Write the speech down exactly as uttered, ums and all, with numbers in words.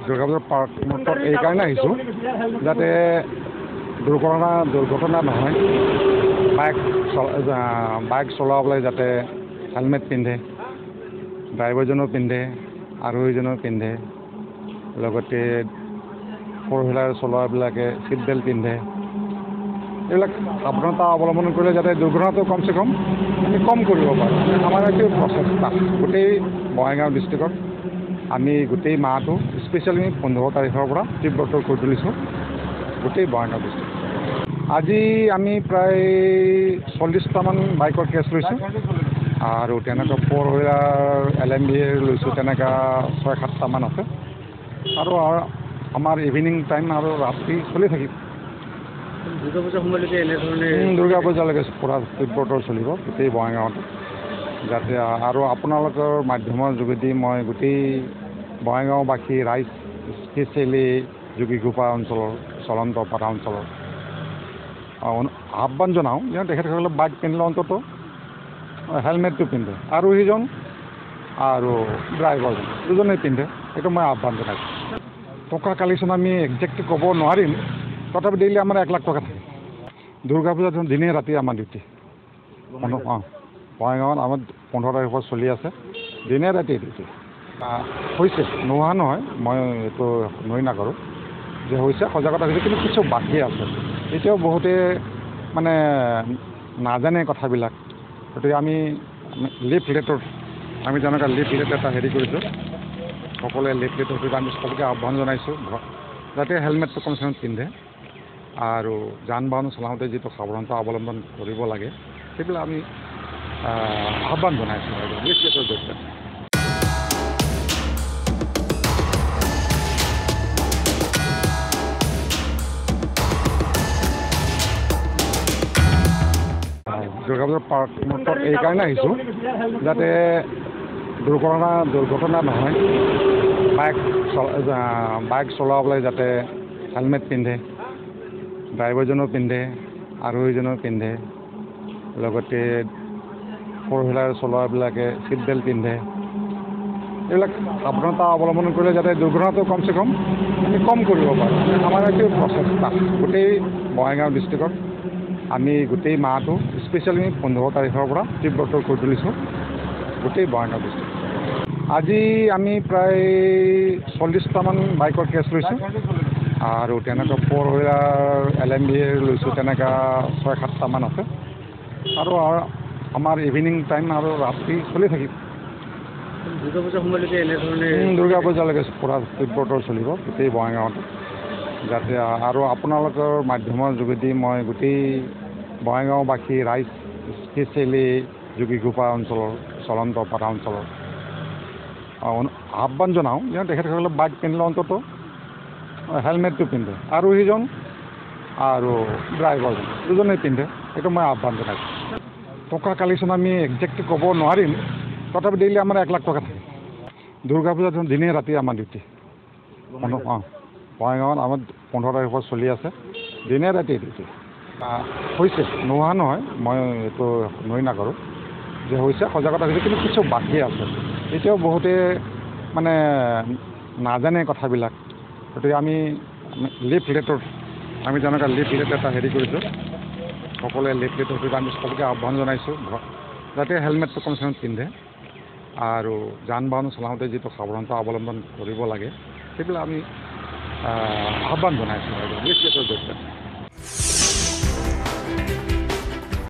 দুৰ্গা পূজাৰ পাৰ্কত এইকাৰণে আহিছোঁ যাতে দুৰ্ঘটনা দুৰ্ঘটনা নহয়। বাইক বাইক চলাবলৈ যাতে হেলমেট পিন্ধে, ড্ৰাইভাৰজনেও পিন্ধে, আৰোহীজনেও পিন্ধে, লগতে ফ'ৰ হুইলাৰ চলোৱাবিলাকে ছিট বেল্ট পিন্ধে। এইবিলাক সাৱধানতা অৱলম্বন কৰিলে যাতে দুৰ্ঘটনাটো কমচে কম আমি কম কৰিব পাৰোঁ। আমাৰ এইটো প্ৰচেষ্টা গোটেই বঙাইগাঁও ডিষ্ট্ৰিক্টত আমি গোটেই মাহটো স্পেচিয়েলি পোন্ধৰ তাৰিখৰ পৰা তীব্ৰতৰ কৰি তুলিছোঁ গোটেই বঙাইগাঁও ডিষ্ট্ৰিক্ট। আজি আমি প্ৰায় চল্লিছটামান বাইকৰ কেছ লৈছোঁ আৰু তেনেকুৱা four wheeler L M B লৈছোঁ, তেনেকুৱা ছয় সাতটামান আছে আৰু আমাৰ ইভিনিং টাইম আৰু ৰাতি চলি থাকিব। দুৰ্গা পূজাৰ সময়লৈকে এনেধৰণে দুৰ্গা পূজালৈকে পূৰা তীব্ৰতৰ চলিব গোটেই বঙাইগাঁৱত, যাতে আৰু আপোনালোকৰ মাধ্যমৰ যোগেদি মই গোটেই বঙাইগাঁওবাসী ৰাইজ, স্পেচিয়েলি যোগীঘোপা অঞ্চলৰ চলন্ত পাঠা অঞ্চলৰ আহ্বান জনাওঁ যে তেখেতসকলে বাইক পিন্ধিলে অন্তত হেলমেটটো পিন্ধে, আৰোহীজন আৰু ড্ৰাইভাৰজন দুজনেই পিন্ধে, এইটো মই আহ্বান জনাইছোঁ। টকা কালেকশ্যন আমি একজেক্টলি ক'ব নোৱাৰিম, তথাপি ডেইলি আমাৰ এক লাখ টকা থাকে। দুৰ্গা পূজাৰ দিনে ৰাতি আমাৰ ডিউটি অঁ বঙাইগাঁৱত আমাৰ পোন্ধৰ তাৰিখৰ পৰা চলি আছে, দিনে ৰাতি ডিউটি হৈছে, নোহোৱা নহয়, মই এইটো নৈ নকৰোঁ যে হৈছে, সজাগতা হৈছে, কিন্তু কিছু বাকী আছে। এতিয়াও বহুতে মানে নাজানে কথাবিলাক, গতিকে আমি লিফলেটৰ আমি তেনেকুৱা লিফলেট এটা হেৰি কৰিছোঁ, সকলোৱে লিফলেটৰ যোগেদি আমি সকলোকে আহ্বান জনাইছোঁ যাতে হেলমেটটো কমচে কম পিন্ধে আৰু যান বাহন চলাওঁতে যিটো সাৱধানতা অৱলম্বন কৰিব লাগে সেইবিলাক আমি আহ্বান জনাইছোঁ আৰু লিফলেটৰ জৰিয়তে। দুৰ্গা পূজাৰ পাৰ্কত এইকাৰণে আহিছোঁ যাতে দুৰ্ঘটনা দুৰ্ঘটনা নহয়। বাইক বাইক চলাবলৈ যাতে হেলমেট পিন্ধে, ড্ৰাইভাৰজনেও পিন্ধে, আৰোহীজনেও পিন্ধে, লগতে ফ'ৰ হুইলাৰ চলোৱাবিলাকে ছিট বেল্ট পিন্ধে। এইবিলাক সাৱধানতা অৱলম্বন কৰিলে যাতে দুৰ্ঘটনাটো কমচে কম আমি কম কৰিব পাৰোঁ। আমাৰ এইটো প্ৰচেষ্টা গোটেই বঙাইগাঁও ডিষ্ট্ৰিক্টত আমি গোটেই মাহটো স্পেচিয়েলি পোন্ধৰ তাৰিখৰ পৰা তীব্ৰতৰ কৰি তুলিছোঁ গোটেই বঙাইগাঁও ডিষ্ট্ৰিক্ট। আজি আমি প্ৰায় চল্লিছটামান বাইকৰ কেছ লৈছোঁ আৰু তেনেকুৱা four wheeler L M B লৈছোঁ, তেনেকুৱা ছয় সাতটামান আছে আৰু আমাৰ ইভিনিং টাইম আৰু ৰাতি চলি থাকিব। দুৰ্গা পূজাৰ সময়লৈকে এনেধৰণে দুৰ্গা পূজালৈকে পূৰা তীব্ৰতৰ চলিব গোটেই বঙাইগাঁৱত, যাতে আৰু আপোনালোকৰ মাধ্যমৰ যোগেদি মই গোটেই বঙাইগাঁওবাসী ৰাইজ, স্পেচিয়েলি যোগীঘোপা অঞ্চলৰ চলন্ত পাঠা অঞ্চলৰ আহ্বান জনাওঁ যে তেখেতসকলে বাইক পিন্ধিলে অন্তত হেলমেটটো পিন্ধে, আৰোহীজন আৰু ড্ৰাইভাৰজন দুজনেই পিন্ধে, এইটো মই আহ্বান জনাইছোঁ। টকা কালেকশ্যন আমি একজেক্টলি ক'ব নোৱাৰিম, তথাপি ডেইলি আমাৰ এক লাখ টকা থাকে। দুৰ্গা পূজাৰ দিনে ৰাতি আমাৰ ডিউটি অঁ বঙাইগাঁৱত আমাৰ পোন্ধৰ তাৰিখৰ পৰা চলি আছে, দিনে ৰাতি ডিউটি হৈছে, নোহোৱা নহয়, মই এইটো নৈ নকৰোঁ যে হৈছে, সজাগতা হৈছে, কিন্তু কিছু বাকী আছে। এতিয়াও বহুতে মানে নাজানে কথাবিলাক, গতিকে আমি লিফলেটৰ আমি তেনেকুৱা লিফলেট এটা হেৰি কৰিছোঁ, সকলোৱে লিফলেটৰ যোগেদি আমি সকলোকে আহ্বান জনাইছোঁ যাতে হেলমেটটো কমচে কম পিন্ধে আৰু যান বাহন চলাওঁতে যিটো সাৱধানতা অৱলম্বন কৰিব লাগে সেইবিলাক আমি আহ্বান জনাইছোঁ আৰু লিফলেটৰ জৰিয়তে।